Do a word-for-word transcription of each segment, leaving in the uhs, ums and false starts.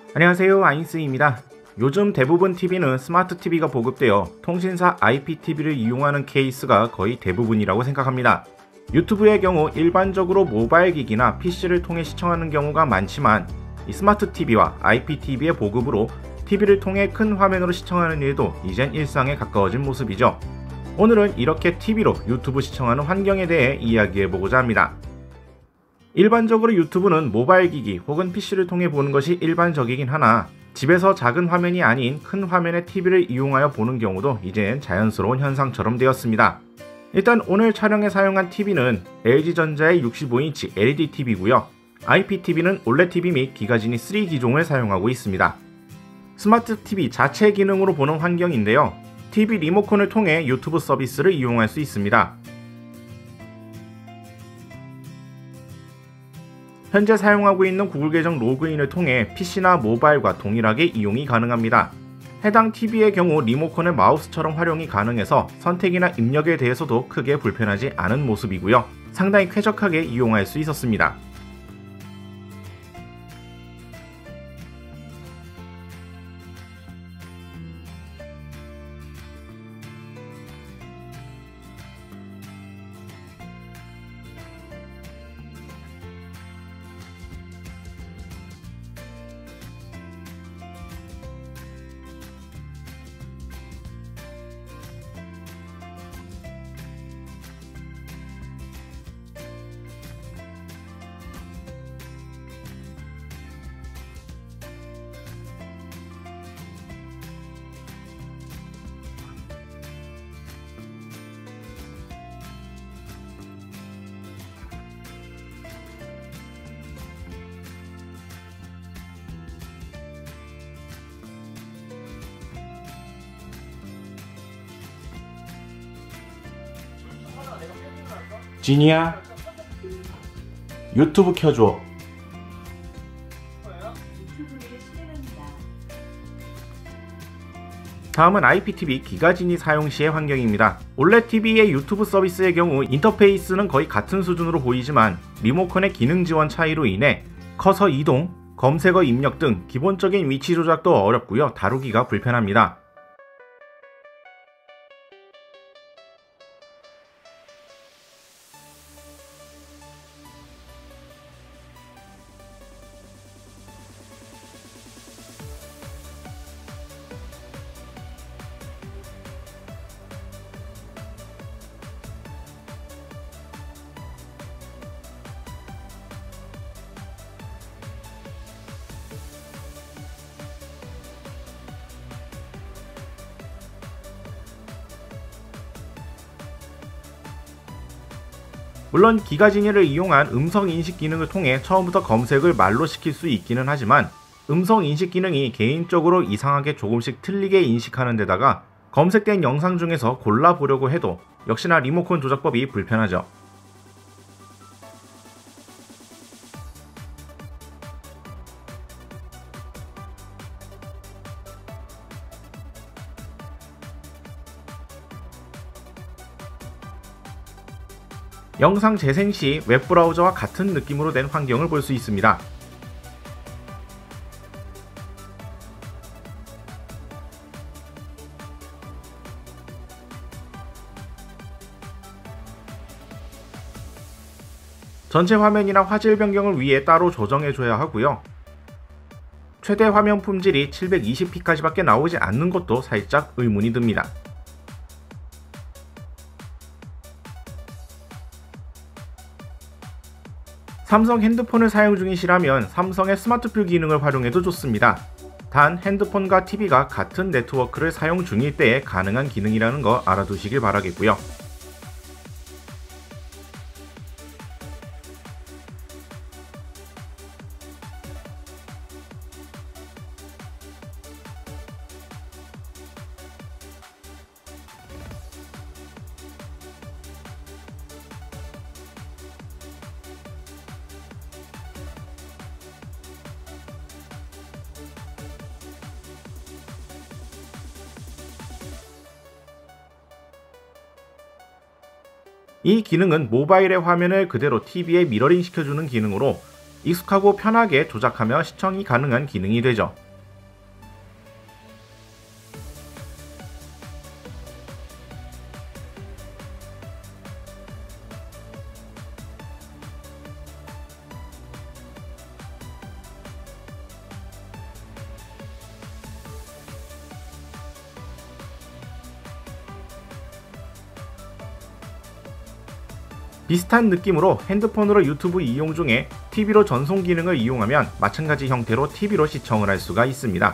안녕하세요, 아인스입니다. 요즘 대부분 티비는 스마트 티비가 보급되어 통신사 아이피티비를 이용하는 케이스가 거의 대부분이라고 생각합니다. 유튜브의 경우 일반적으로 모바일 기기나 피씨를 통해 시청하는 경우가 많지만 이 스마트 티비와 아이피티비의 보급으로 티비를 통해 큰 화면으로 시청하는 일도 이젠 일상에 가까워진 모습이죠. 오늘은 이렇게 티비로 유튜브 시청하는 환경에 대해 이야기해보고자 합니다. 일반적으로 유튜브는 모바일 기기 혹은 피씨를 통해 보는 것이 일반적이긴 하나 집에서 작은 화면이 아닌 큰 화면의 티비를 이용하여 보는 경우도 이젠 자연스러운 현상처럼 되었습니다. 일단 오늘 촬영에 사용한 티비는 엘지전자의 육십오 인치 엘이디 티비고요. 아이피티비는 올레드 티비 및 기가지니 쓰리 기종을 사용하고 있습니다. 스마트 티비 자체 기능으로 보는 환경인데요. 티비 리모컨을 통해 유튜브 서비스를 이용할 수 있습니다. 현재 사용하고 있는 구글 계정 로그인을 통해 피씨나 모바일과 동일하게 이용이 가능합니다. 해당 티비의 경우 리모컨을 마우스처럼 활용이 가능해서 선택이나 입력에 대해서도 크게 불편하지 않은 모습이고요. 상당히 쾌적하게 이용할 수 있었습니다. 지니야, 유튜브 켜줘. 다음은 아이피티비 기가지니 사용 시의 환경입니다. 올레드 티비의 유튜브 서비스의 경우 인터페이스는 거의 같은 수준으로 보이지만 리모컨의 기능 지원 차이로 인해 커서 이동, 검색어 입력 등 기본적인 위치 조작도 어렵고요. 다루기가 불편합니다. 물론 기가지니를 이용한 음성인식 기능을 통해 처음부터 검색을 말로 시킬 수 있기는 하지만 음성인식 기능이 개인적으로 이상하게 조금씩 틀리게 인식하는 데다가 검색된 영상 중에서 골라보려고 해도 역시나 리모컨 조작법이 불편하죠. 영상 재생 시 웹브라우저와 같은 느낌으로 된 환경을 볼 수 있습니다. 전체 화면이나 화질 변경을 위해 따로 조정해줘야 하고요. 최대 화면 품질이 칠백이십 피까지밖에 나오지 않는 것도 살짝 의문이 듭니다. 삼성 핸드폰을 사용 중이시라면 삼성의 스마트뷰 기능을 활용해도 좋습니다. 단 핸드폰과 티비가 같은 네트워크를 사용 중일 때에 가능한 기능이라는 거 알아두시길 바라겠고요. 이 기능은 모바일의 화면을 그대로 티비에 미러링 시켜주는 기능으로 익숙하고 편하게 조작하며 시청이 가능한 기능이 되죠. 비슷한 느낌으로 핸드폰으로 유튜브 이용 중에 티비로 전송 기능을 이용하면 마찬가지 형태로 티비로 시청을 할 수가 있습니다.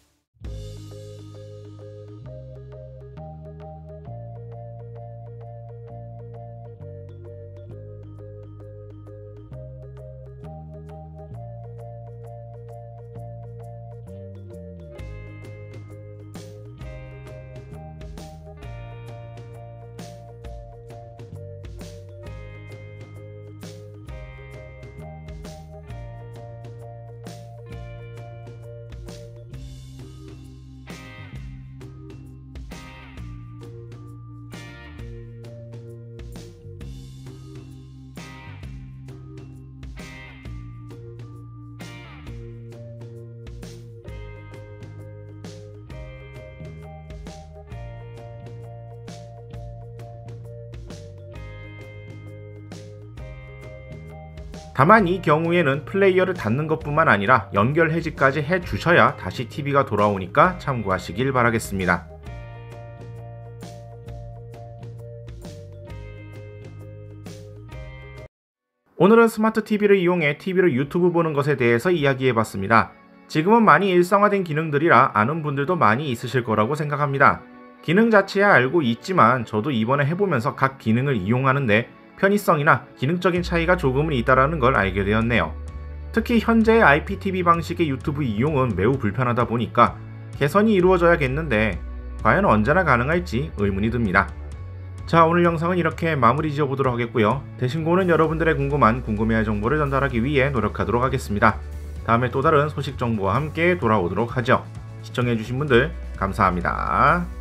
다만 이 경우에는 플레이어를 닫는 것뿐만 아니라 연결 해지까지 해주셔야 다시 티비가 돌아오니까 참고하시길 바라겠습니다. 오늘은 스마트 티비를 이용해 티비로 유튜브 보는 것에 대해서 이야기해봤습니다. 지금은 많이 일상화된 기능들이라 아는 분들도 많이 있으실 거라고 생각합니다. 기능 자체야 알고 있지만 저도 이번에 해보면서 각 기능을 이용하는데 편의성이나 기능적인 차이가 조금은 있다는 걸 알게 되었네요. 특히 현재의 아이피티비 방식의 유튜브 이용은 매우 불편하다 보니까 개선이 이루어져야겠는데 과연 언제나 가능할지 의문이 듭니다. 자, 오늘 영상은 이렇게 마무리 지어보도록 하겠고요. 대신고는 여러분들의 궁금한 궁금해할 정보를 전달하기 위해 노력하도록 하겠습니다. 다음에 또 다른 소식 정보와 함께 돌아오도록 하죠. 시청해주신 분들 감사합니다.